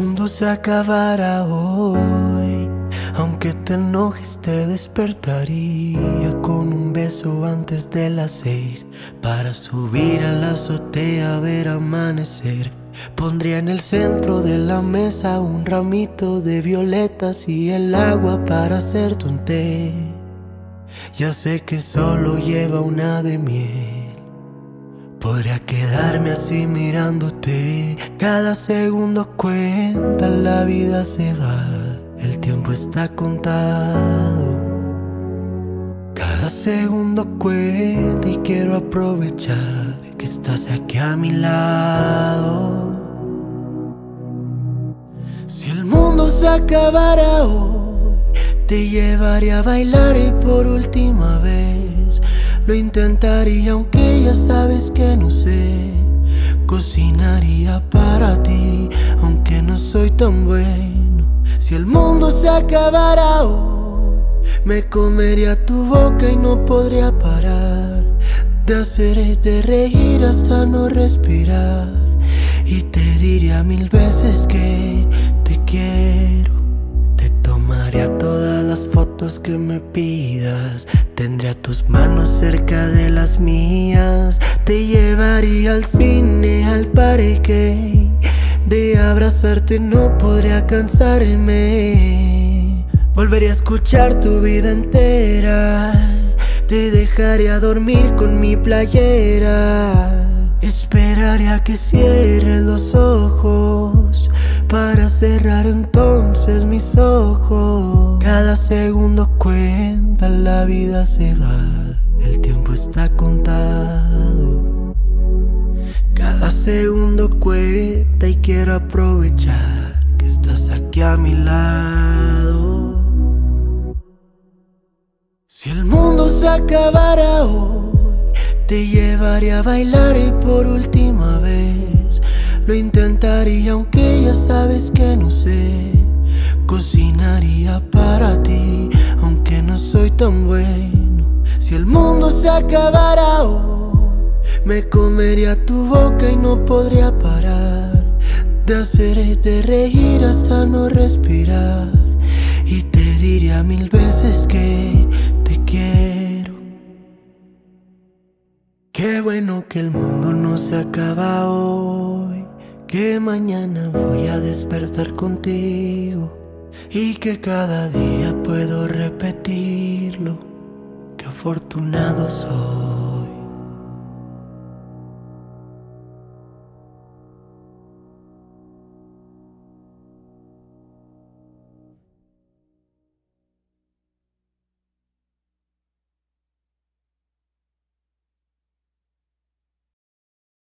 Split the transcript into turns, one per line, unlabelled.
mundo se acabara hoy, aunque te enojes te despertaría con un beso antes de las 6 para subir a la azotea a ver amanecer. Pondría en el centro de la mesa un ramito de violetas y el agua para hacerte un té. Ya sé que solo lleva una de miel. Podría quedarme así mirándote. Cada segundo cuenta, la vida se va, el tiempo está contado. Cada segundo cuenta y quiero aprovechar que estás aquí a mi lado. Si el mundo se acabara hoy, te llevaría a bailar y por última vez lo intentaría, aunque ya sabes que no sé. Cocinaría para ti, aunque no soy tan bueno. Si el mundo se acabara hoy, me comería tu boca y no podría parar de hacerte reír hasta no respirar. Y te diría 1000 veces que te quiero. Te tomaría todas las fotos que me pidas. Tendría tus manos cerca de las mías. Te llevaría al cine, al parque. De abrazarte no podría cansarme. Volvería a escuchar tu vida entera. Te dejaría dormir con mi playera. Esperaría a que cierres los ojos para cerrar entonces mis ojos. Cada segundo cuenta, la vida se va, el tiempo está contado. Cada segundo cuenta y quiero aprovechar que estás aquí a mi lado. Si el mundo se acabara hoy, te llevaría a bailar y por última vez lo intentaría, aunque ya sabes que no sé. Cocinaría para ti, aunque no soy tan bueno. Si el mundo se acabara hoy, me comería tu boca y no podría parar de hacerte reír hasta no respirar. Y te diría 1000 veces que te quiero. Qué bueno que el mundo no se acaba hoy, que mañana voy a despertar contigo y que cada día puedo repetirlo. Qué afortunado soy.